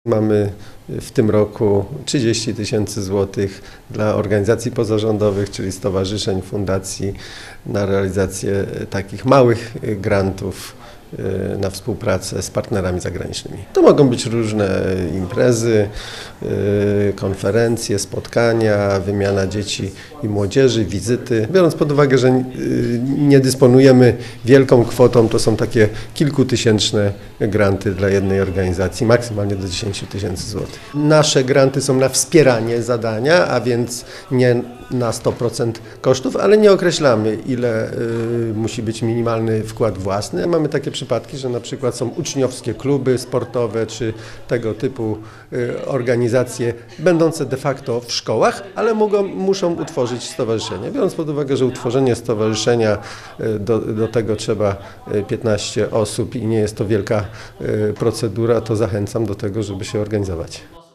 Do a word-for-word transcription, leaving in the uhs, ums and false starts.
Mamy w tym roku trzydzieści tysięcy złotych dla organizacji pozarządowych, czyli stowarzyszeń, fundacji na realizację takich małych grantów na współpracę z partnerami zagranicznymi. To mogą być różne imprezy, konferencje, spotkania, wymiana dzieci i młodzieży, wizyty. Biorąc pod uwagę, że nie dysponujemy wielką kwotą, to są takie kilkutysięczne granty dla jednej organizacji, maksymalnie do dziesięciu tysięcy złotych. Nasze granty są na wspieranie zadania, a więc nie na sto procent kosztów, ale nie określamy, ile y, musi być minimalny wkład własny. Mamy takie przypadki, że na przykład są uczniowskie kluby sportowe, czy tego typu y, organizacje będące de facto w szkołach, ale mogą, muszą utworzyć stowarzyszenie. Biorąc pod uwagę, że utworzenie stowarzyszenia, y, do, do tego trzeba piętnaście osób i nie jest to wielka y, procedura, to zachęcam do tego, żeby się organizować.